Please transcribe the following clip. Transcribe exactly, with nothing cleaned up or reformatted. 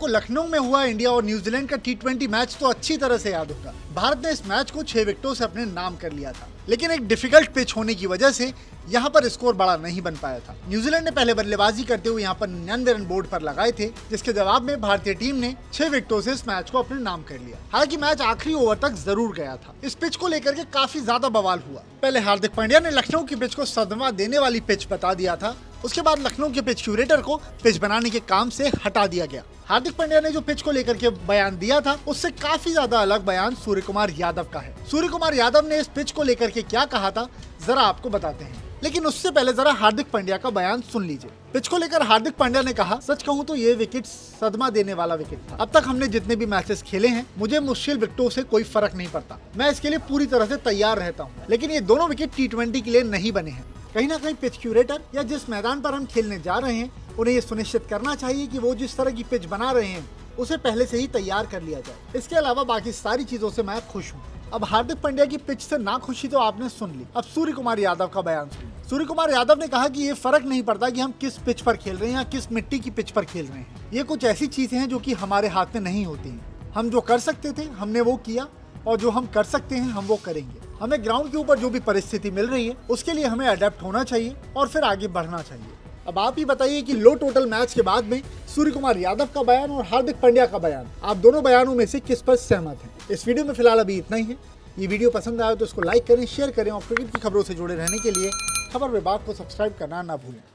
आपको लखनऊ में हुआ इंडिया और न्यूजीलैंड का टी ट्वेंटी मैच तो अच्छी तरह से याद होगा। भारत ने इस मैच को छह विकेटों से अपने नाम कर लिया था, लेकिन एक डिफिकल्ट पिच होने की वजह से यहाँ पर स्कोर बड़ा नहीं बन पाया था। न्यूजीलैंड ने पहले बल्लेबाजी करते हुए यहाँ पर निन्यानवे रन बोर्ड पर लगाए थे, जिसके जवाब में भारतीय टीम ने छह विकेटों से इस मैच को अपने नाम कर लिया। हालांकि मैच आखिरी ओवर तक जरूर गया था। इस पिच को लेकर के काफी ज्यादा बवाल हुआ। पहले हार्दिक पांड्या ने लखनऊ की पिच को सदमा देने वाली पिच बता दिया था, उसके बाद लखनऊ के पिच क्यूरेटर को पिच बनाने के काम से हटा दिया गया। हार्दिक पांड्या ने जो पिच को लेकर के बयान दिया था, उससे काफी ज्यादा अलग बयान सूर्य कुमार यादव का है। सूर्य कुमार यादव ने इस पिच को लेकर के क्या कहा था, जरा आपको बताते हैं, लेकिन उससे पहले जरा हार्दिक पांड्या का बयान सुन लीजिए। पिच को लेकर हार्दिक पांड्या ने कहा, सच कहूं तो ये विकेट सदमा देने वाला विकेट था। अब तक हमने जितने भी मैचेस खेले हैं, मुझे मुश्किल विकेटों से कोई फर्क नहीं पड़ता। मैं इसके लिए पूरी तरह से तैयार रहता हूँ, लेकिन ये दोनों विकेट टी ट्वेंटी के लिए नहीं बने हैं। कहीं ना कहीं पिच क्यूरेटर या जिस मैदान पर हम खेलने जा रहे हैं, उन्हें ये सुनिश्चित करना चाहिए कि वो जिस तरह की पिच बना रहे हैं, उसे पहले से ही तैयार कर लिया जाए। इसके अलावा बाकी सारी चीजों से मैं खुश हूँ। अब हार्दिक पांड्या की पिच से ना खुशी तो आपने सुन ली, अब सूर्य कुमार यादव का बयान सुनिए। सूर्य कुमार यादव ने कहा कि ये फर्क नहीं पड़ता कि हम किस पिच पर खेल रहे हैं या किस मिट्टी की पिच पर खेल रहे हैं। ये कुछ ऐसी चीजें हैं जो कि हमारे हाथ में नहीं होती हैं। हम जो कर सकते थे हमने वो किया, और जो हम कर सकते हैं हम वो करेंगे। हमें ग्राउंड के ऊपर जो भी परिस्थिति मिल रही है, उसके लिए हमें अडेप्ट होना चाहिए और फिर आगे बढ़ना चाहिए। अब आप ही बताइए कि लो टोटल मैच के बाद में सूर्य कुमार यादव का बयान और हार्दिक पांड्या का बयान, आप दोनों बयानों में से किस पर सहमत हैं? इस वीडियो में फिलहाल अभी इतना ही है। ये वीडियो पसंद आया तो इसको लाइक करें, शेयर करें और क्रिकेट की खबरों से जुड़े रहने के लिए खबर विभाग को सब्सक्राइब करना ना भूलें।